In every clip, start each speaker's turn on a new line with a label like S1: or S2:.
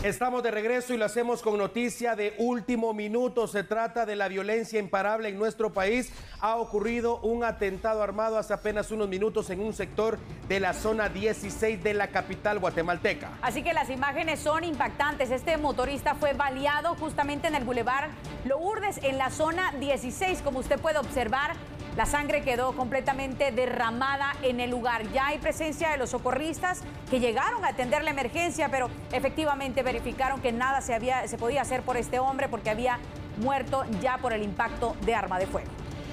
S1: Estamos de regreso y lo hacemos con noticia de último minuto. Se trata de la violencia imparable en nuestro país. Ha ocurrido un atentado armado hace apenas unos minutos en un sector de la zona 16 de la capital guatemalteca.
S2: Así que las imágenes son impactantes. Este motorista fue baleado justamente en el Boulevard Lourdes, en la zona 16. Como usted puede observar, la sangre quedó completamente derramada en el lugar. Ya hay presencia de los socorristas que llegaron a atender la emergencia, pero efectivamente verificaron que nada se podía hacer por este hombre porque había muerto ya por el impacto de arma de fuego.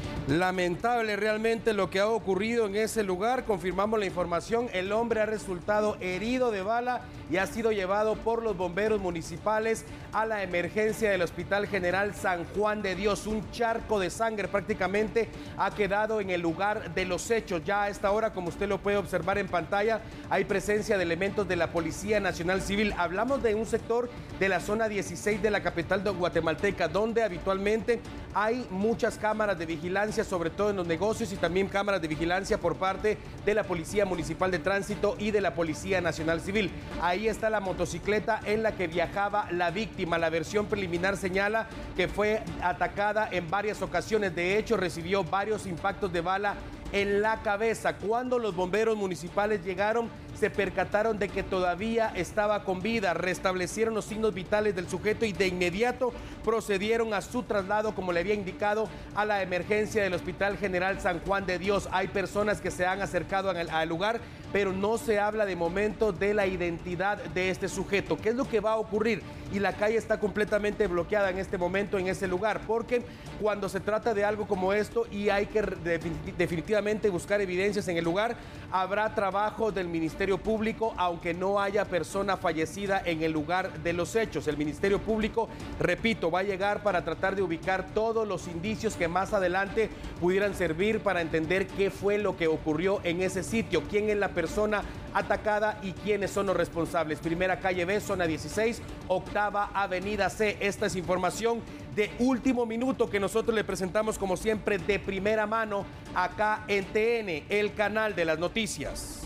S1: Lamentable realmente lo que ha ocurrido en ese lugar. Confirmamos la información. El hombre ha resultado herido de bala y ha sido llevado por los bomberos municipales a la emergencia del Hospital General San Juan de Dios. Un charco de sangre prácticamente ha quedado en el lugar de los hechos. Ya a esta hora, como usted lo puede observar en pantalla, hay presencia de elementos de la Policía Nacional Civil. Hablamos de un sector de la zona 16 de la capital guatemalteca, donde habitualmente hay muchas cámaras de vigilancia, sobre todo en los negocios, y también cámaras de vigilancia por parte de la Policía Municipal de Tránsito y de la Policía Nacional Civil. Ahí está la motocicleta en la que viajaba la víctima. La versión preliminar señala que fue atacada en varias ocasiones. De hecho, recibió varios impactos de bala en la cabeza. Cuando los bomberos municipales llegaron, se percataron de que todavía estaba con vida. Restablecieron los signos vitales del sujeto y de inmediato procedieron a su traslado, como le había indicado, a la emergencia del Hospital General San Juan de Dios. Hay personas que se han acercado al lugar, pero no se habla de momento de la identidad de este sujeto. ¿Qué es lo que va a ocurrir? Y la calle está completamente bloqueada en este momento en ese lugar, porque cuando se trata de algo como esto y hay que definitivamente buscar evidencias en el lugar, habrá trabajo del Ministerio Público, aunque no haya persona fallecida en el lugar de los hechos. El Ministerio Público, repito, va a llegar para tratar de ubicar todos los indicios que más adelante pudieran servir para entender qué fue lo que ocurrió en ese sitio, quién es la persona atacada y quiénes son los responsables. Primera calle B, zona 16, octava avenida C. Esta es información de último minuto que nosotros le presentamos, como siempre, de primera mano acá en TN, el canal de las noticias.